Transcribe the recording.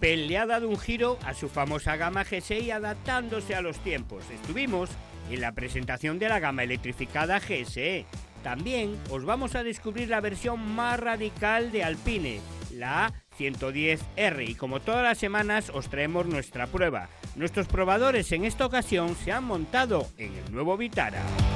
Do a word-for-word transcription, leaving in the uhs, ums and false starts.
Opel le ha dado un giro a su famosa gama G S I adaptándose a los tiempos. Estuvimos en la presentación de la gama electrificada G S E. También os vamos a descubrir la versión más radical de Alpine, la A ciento diez R, y como todas las semanas os traemos nuestra prueba. Nuestros probadores en esta ocasión se han montado en el nuevo Vitara.